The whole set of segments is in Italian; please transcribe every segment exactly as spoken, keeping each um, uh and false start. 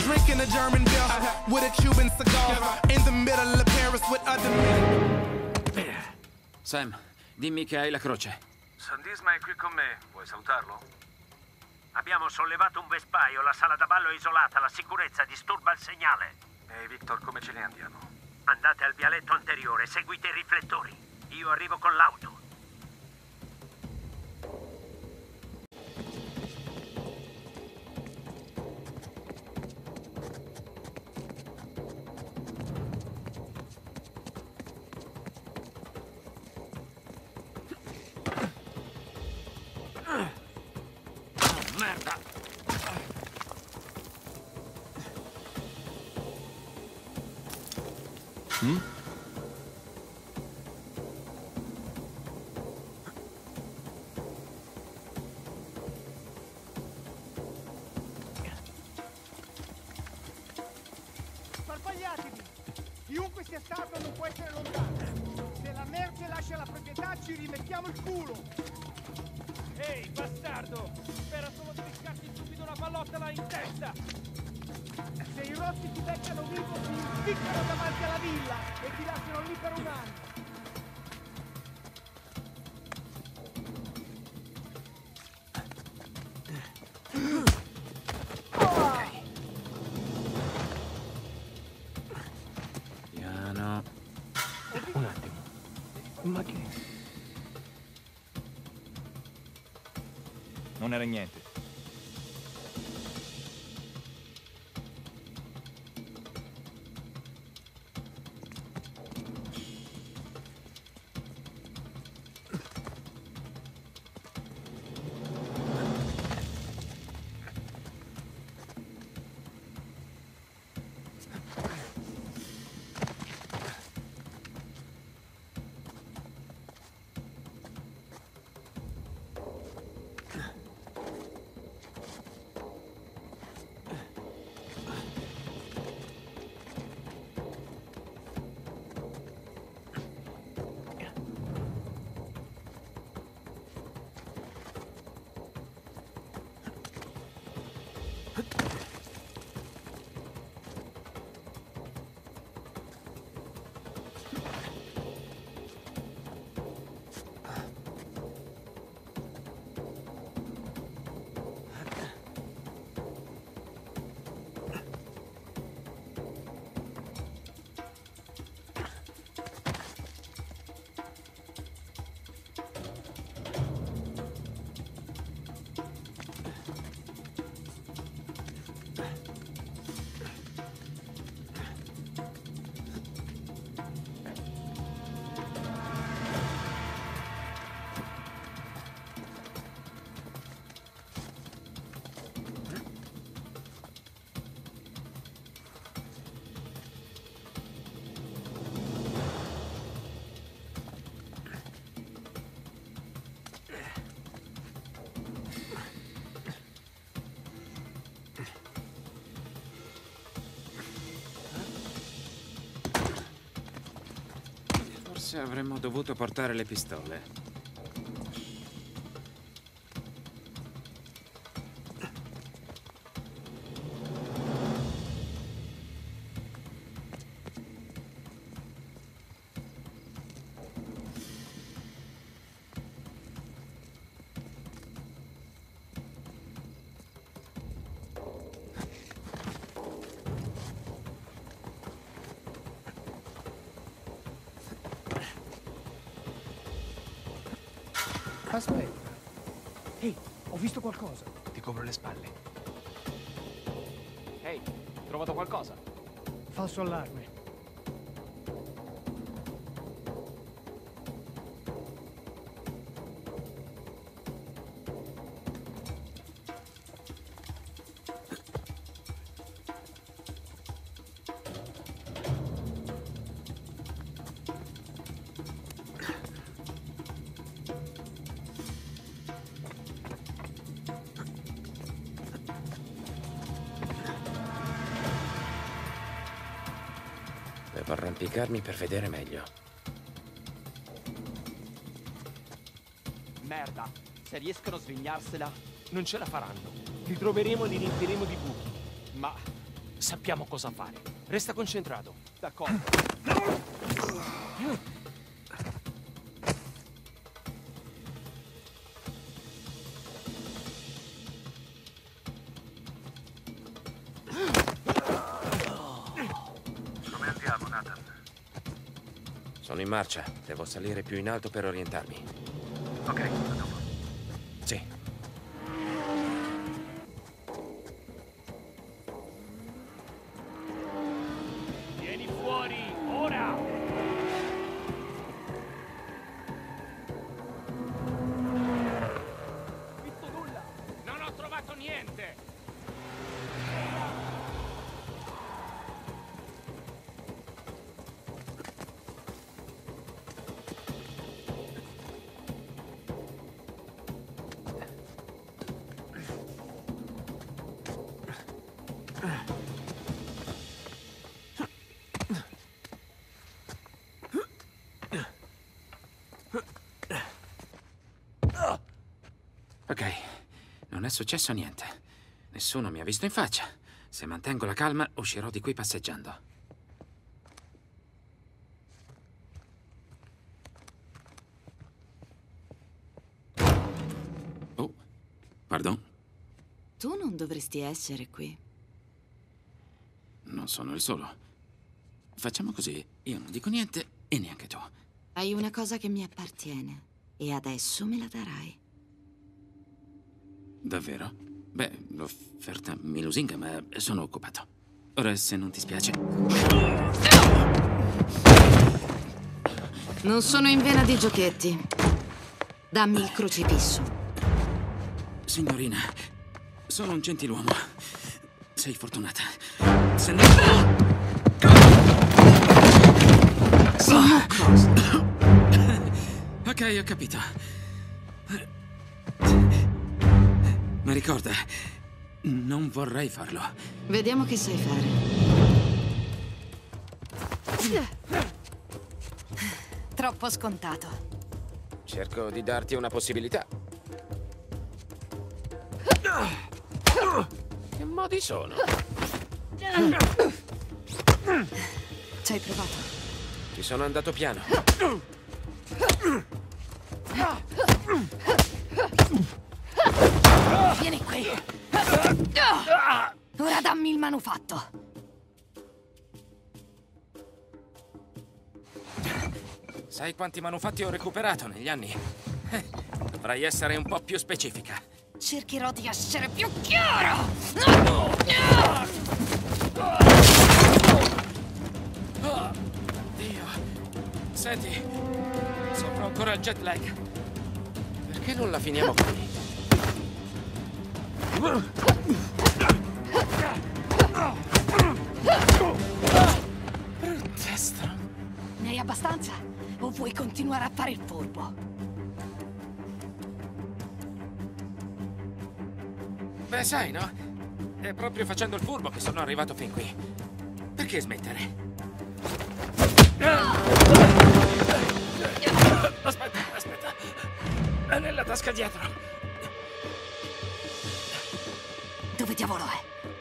drinking a German beer with a Cuban cigar in the middle of Paris with other men. Sam, dimmi che hai la croce. Sandisma è qui con me. Vuoi salutarlo? Abbiamo sollevato un vespaio, la sala da ballo è isolata, la sicurezza disturba il segnale. Ehi, Victor, come ce ne andiamo? Andate al vialetto anteriore, seguite i riflettori. Io arrivo con l'auto. Mm? Sparpagliatevi! Chiunque sia stato non può essere lontano. Se la merce lascia la proprietà ci rimettiamo il culo. Ehi, bastardo! Spera solo di pescarti subito una pallottola in testa! Se i rossi ti beccano vivo, ti impiccano davanti alla villa e ti lasciano lì per un anno. Piano. Un attimo. Ma che... Non era niente. Forse avremmo dovuto portare le pistole. Aspetta. Ehi, ho visto qualcosa. Ti copro le spalle. Ehi, ho trovato qualcosa? Falso allarme. Devo arrampicarmi per vedere meglio. Merda, se riescono a svegliarsela, non ce la faranno. Li troveremo e li riempiremo di buchi. Ma Sappiamo cosa fare. Resta concentrato. D'accordo. Come andiamo, Nathan? Sono in marcia. Devo salire più in alto per orientarmi. Ok, a dopo. Sì. Vieni fuori, ora! Visto nulla. Non ho trovato niente! Ok, non è successo niente. Nessuno mi ha visto in faccia. Se mantengo la calma, uscirò di qui passeggiando. Oh, pardon? Tu non dovresti essere qui. Non sono il solo. Facciamo così. Io non dico niente e neanche tu. Hai una cosa che mi appartiene e adesso me la darai. Davvero? Beh, l'offerta mi lusinga, ma sono occupato. Ora, se non ti spiace... Non sono in vena di giochetti. Dammi il crocifisso. Signorina, sono un gentiluomo. Sei fortunata. Se no... Sono cosa? Ok, ho capito. Ma ricorda, non vorrei farlo. Vediamo che sai fare. Troppo scontato. Cerco di darti una possibilità. Che modi sono? Ci hai provato? Ci sono andato piano. Vieni qui. Ora dammi il manufatto. Sai quanti manufatti ho recuperato negli anni? Eh, Dovrai essere un po' più specifica. Cercherò di essere più chiaro. Oh, Dio. Senti, soffro ancora il jet lag. Perché non la finiamo qui? Bruttestro. Ne hai abbastanza? O vuoi continuare a fare il furbo? Beh, sai, no? È proprio facendo il furbo che sono arrivato fin qui. Perché smettere? Aspetta, aspetta. È nella tasca dietro. Dove diavolo è?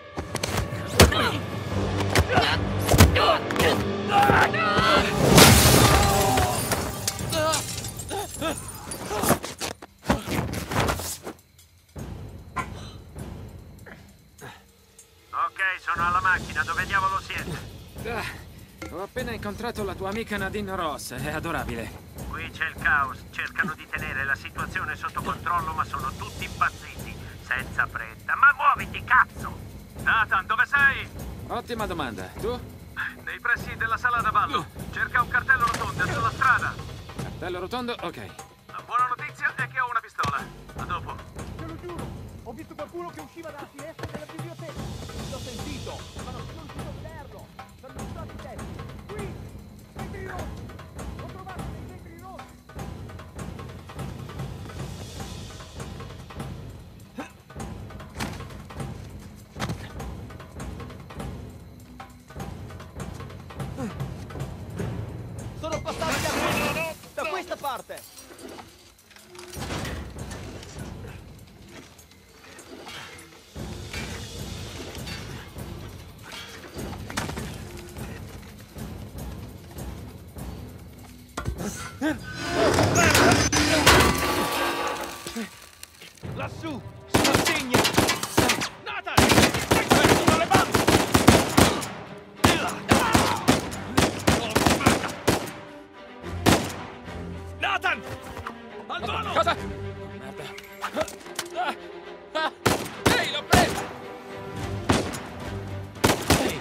Ok, sono alla macchina, dove diavolo siete? Ah, ho appena incontrato la tua amica Nadine Ross, è adorabile. Qui c'è il caos, cercano di tenere la situazione sotto controllo, ma sono tutti impazziti, senza fretta. Ma muoviti, cazzo! Nathan, dove sei? Ottima domanda. Tu? Nei pressi della sala da ballo. Cerca un cartello rotondo, è sulla strada. Cartello rotondo? Ok. La buona notizia è che ho una pistola. A dopo. Te lo giuro. Ho visto qualcuno che usciva dalla finestra della biblioteca. L'ho sentito, ma non sono riuscito a vederlo. Sono stati testi. Qui! Vetri rossi! Ho trovato dei vetri rossi! Sono passati da, da questa parte! Lassù, sulla stegna! Nathan! Sono le bande! Nathan! Al volo! Cosa? Merda. Ah, ah. Ehi, l'ho preso! Ehi!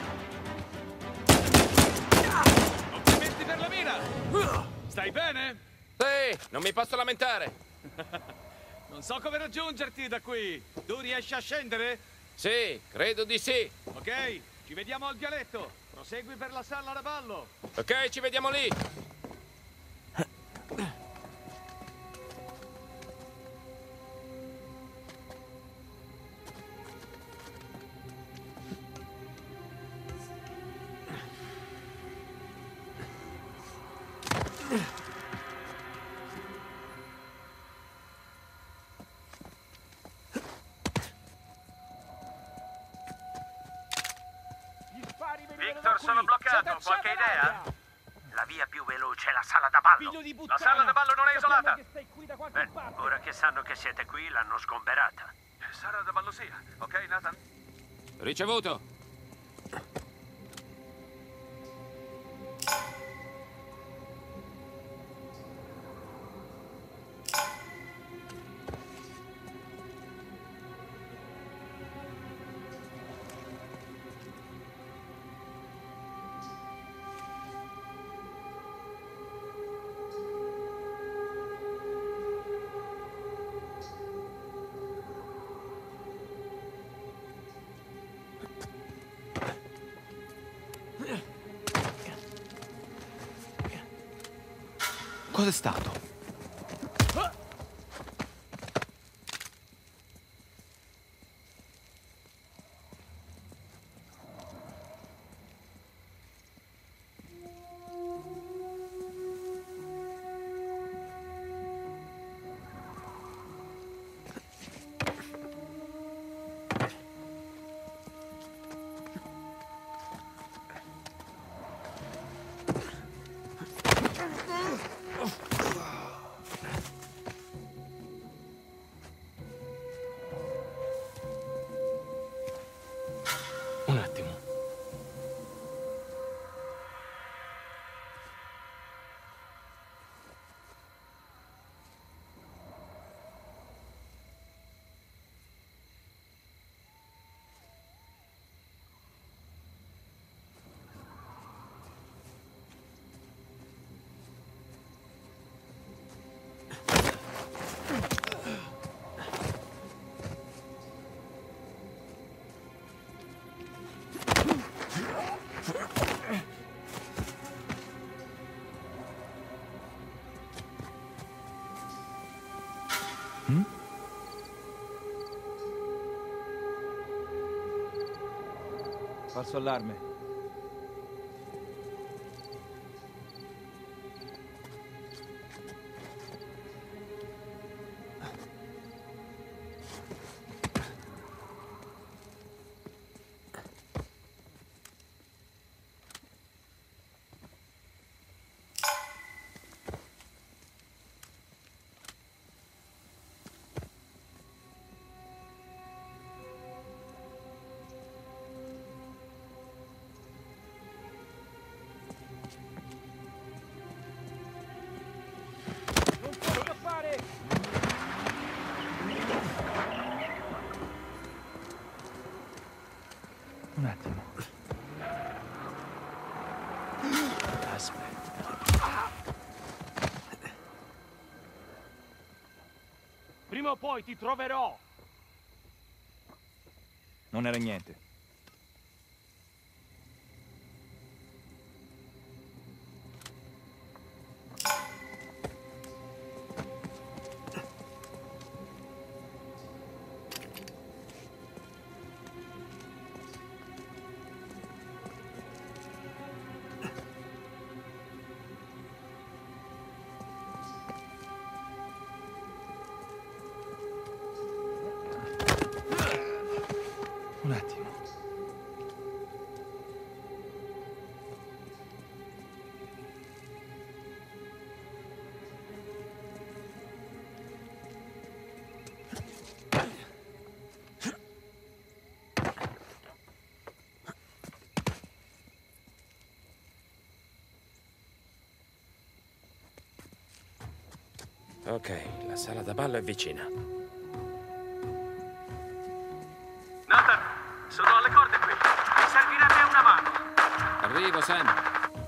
Complimenti per la mira! Stai bene? Ehi, non mi posso lamentare. Non so come raggiungerti da qui. Tu riesci a scendere? Sì, credo di sì. Ok, ci vediamo al vialetto. Prosegui per la sala da ballo. Ok, ci vediamo lì. Victor, sono bloccato. Qualche idea? La via più veloce è la sala da ballo. Figlio di La puttana! sala da ballo non è Sappiamo isolata. che stai qui da qualche Beh, parte. ora che sanno che siete qui, l'hanno sgomberata. Sala da ballo sia, ok, Nathan? Ricevuto. Cos'è stato? Un attimo. Falso allarme. Non puoi scappare! Un attimo. Aspetta. Prima o poi ti troverò! Non era niente. Un attimo. Ok, la sala da ballo è vicina. Nathan, sono alle corde qui. Mi servirebbe una mano. Arrivo, Sam.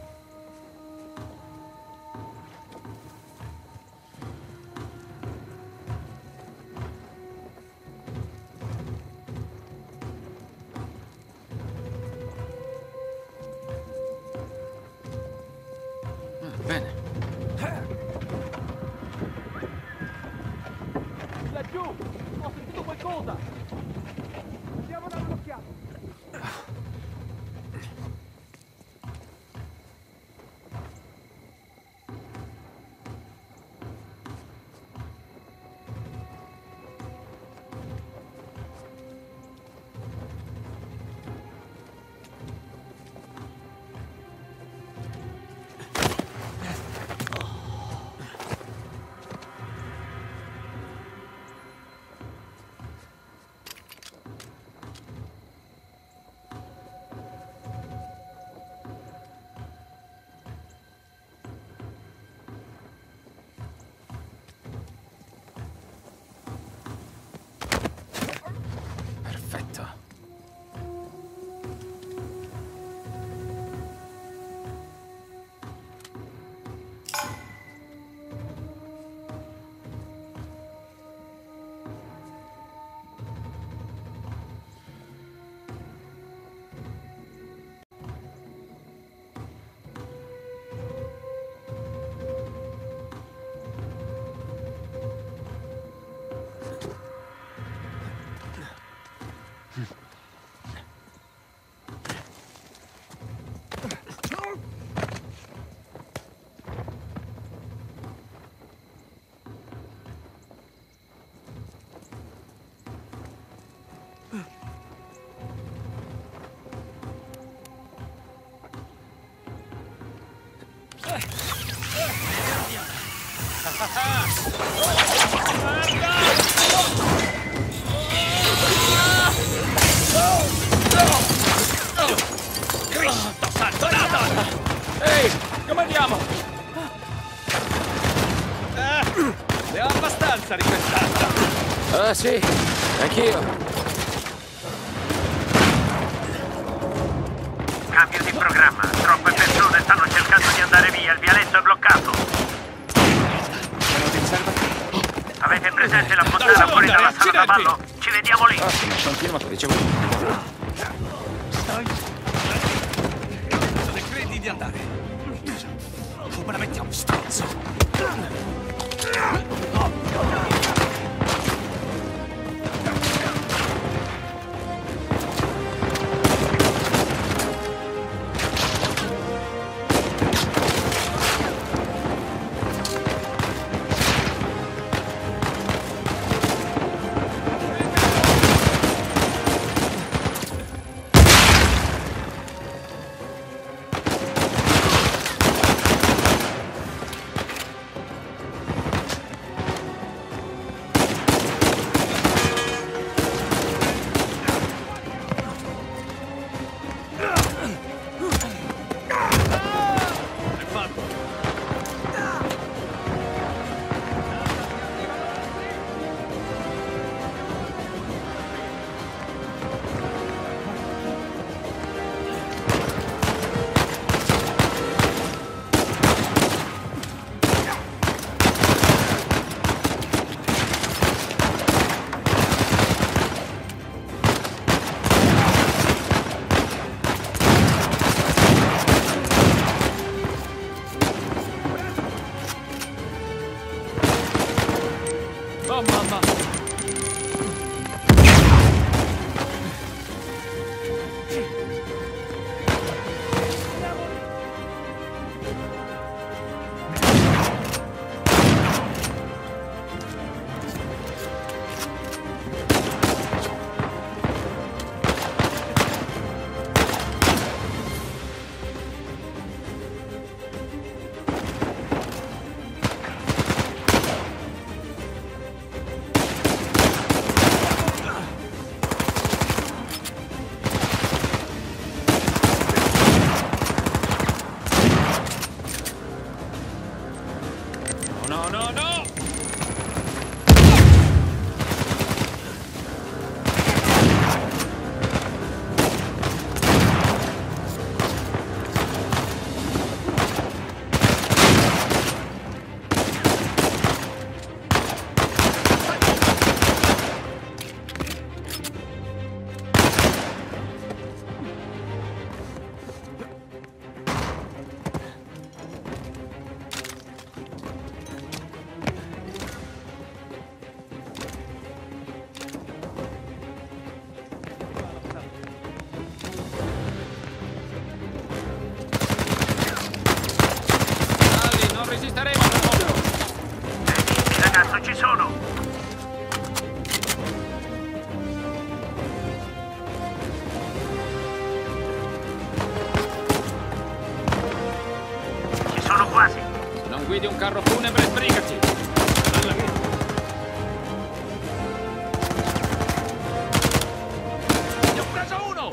Bene. Laggiù! Ho sentito qualcosa! Andiamo a dare un'occhiata. Perfetto. Cristo santo, Nathan! Ehi, come andiamo? Eh, ne ho abbastanza di quest'altra. Ah, sì, anch'io. Cambio di programma. Troppe persone stanno cercando di andare via. Il vialetto è bloccato. Avete presente la fontana fuori dalla sala da ballo? Ci vediamo lì. Ah, sì, continua che dicevo. Dove credi di andare? Come la mettiamo, stronzo? guidi un carro funebre, sbrigati! Alla vita! Ne ho preso uno!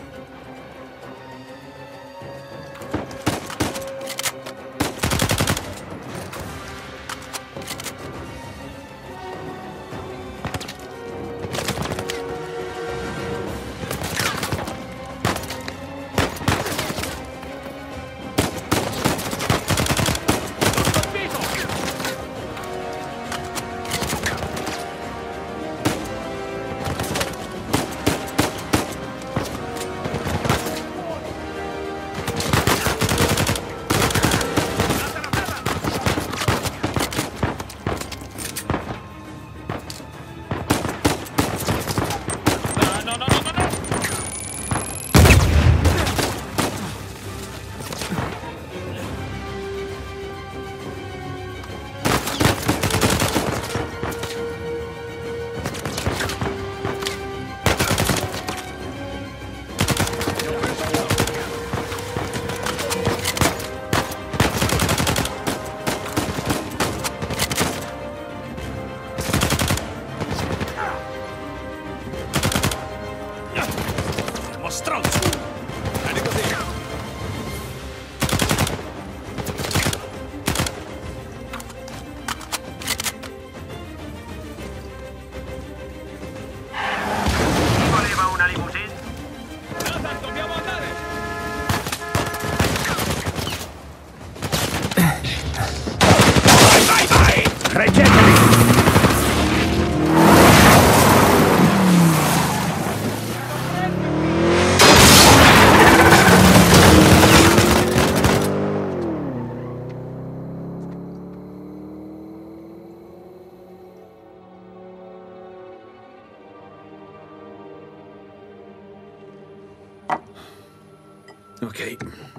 Ok.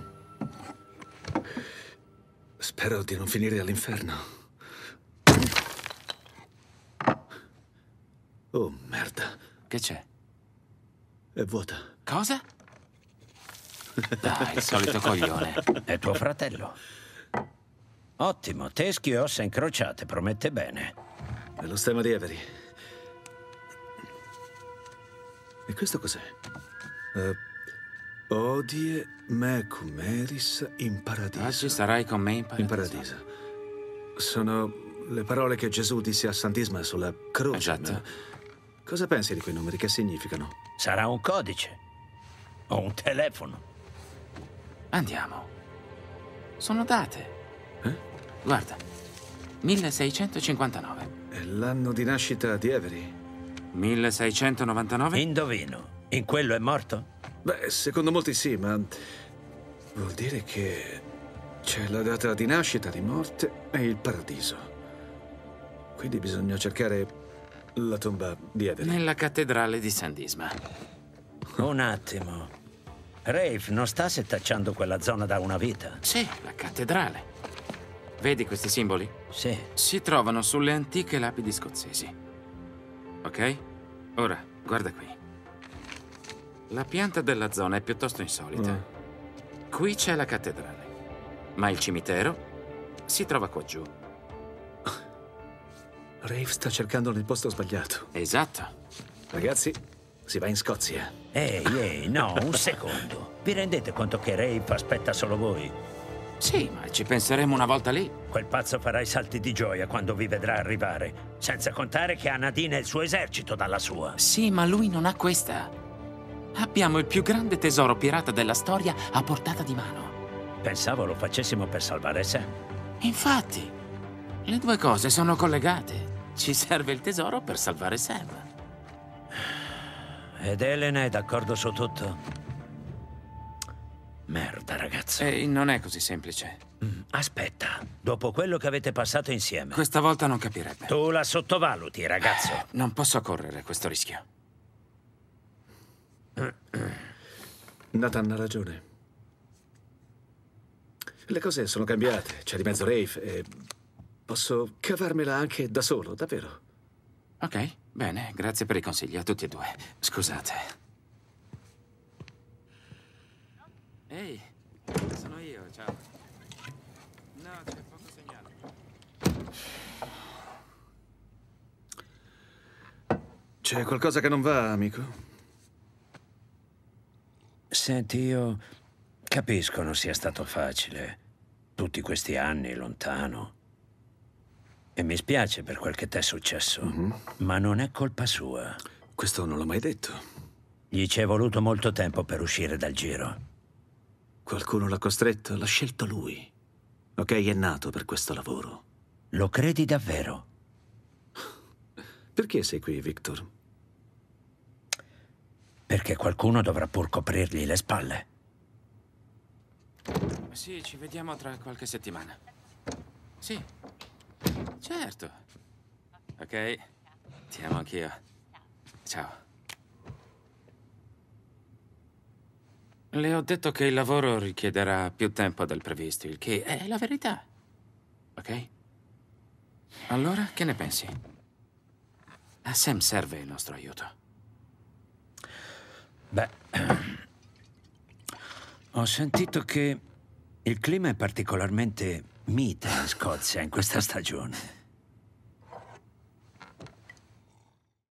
Spero di non finire all'inferno. Oh, merda. Che c'è? È vuota. Cosa? Dai, il solito coglione. È tuo fratello. Ottimo, teschi e ossa incrociate, promette bene. È lo stemma di Avery. E questo cos'è? Uh, Odie me cum eris in paradiso. Oggi sarai con me in paradiso. In paradiso. Sono le parole che Gesù disse a Sant'Isma sulla croce. Esatto. No? Cosa pensi di quei numeri? Che significano? Sarà un codice. O un telefono. Andiamo. Sono date. Eh? Guarda. milleseicentocinquantanove. È l'anno di nascita di Avery. milleseicentonovantanove? Indovino. In quello è morto? Beh, secondo molti sì, ma vuol dire che c'è la data di nascita, di morte e il paradiso. Quindi bisogna cercare la tomba di Avery. Nella cattedrale di Sant'Isma. Un attimo. Rafe non sta setacciando quella zona da una vita? Sì, la cattedrale. Vedi questi simboli? Sì. Si trovano sulle antiche lapidi scozzesi. Ok? Ora, guarda qui. La pianta della zona è piuttosto insolita. Mm. Qui c'è la cattedrale, ma il cimitero si trova qua giù. Rafe sta cercando nel posto sbagliato. Esatto. Ragazzi, si va in Scozia. Ehi, ehi, no, un secondo. Vi rendete conto che Rafe aspetta solo voi? Sì, ma ci penseremo una volta lì. Quel pazzo farà i salti di gioia quando vi vedrà arrivare. Senza contare che ha Nadine e il suo esercito dalla sua. Sì, ma lui non ha questa. Abbiamo il più grande tesoro pirata della storia a portata di mano. Pensavo lo facessimo per salvare Sam. Infatti, le due cose sono collegate. Ci serve il tesoro per salvare Sam. Ed Elena è d'accordo su tutto? Merda, ragazzo. E non è così semplice. Mm, aspetta, dopo quello che avete passato insieme. Questa volta non capirebbe. Tu la sottovaluti, ragazzo. Non posso correre questo rischio. Nathan ha ragione. Le cose sono cambiate. C'è di mezzo Rafe e posso cavarmela anche da solo, davvero. Ok, bene. Grazie per i consigli a tutti e due. Scusate. Ehi, sono io, ciao. No, c'è poco segnale. C'è qualcosa che non va, amico? Senti, io capisco non sia stato facile. Tutti questi anni lontano. E mi spiace per quel che t'è successo. Mm-hmm. Ma non è colpa sua. Questo non l'ho mai detto. Gli ci è voluto molto tempo per uscire dal giro. Qualcuno l'ha costretto, l'ha scelto lui. Ok, è nato per questo lavoro. Lo credi davvero? Perché sei qui, Victor? Perché qualcuno dovrà pur coprirgli le spalle. Sì, ci vediamo tra qualche settimana. Sì, certo. Ok, ti amo anch'io. Ciao. Le ho detto che il lavoro richiederà più tempo del previsto, il che è la verità. Ok? Allora, che ne pensi? A Sam serve il nostro aiuto. Beh, ho sentito che il clima è particolarmente mite in Scozia in questa stagione.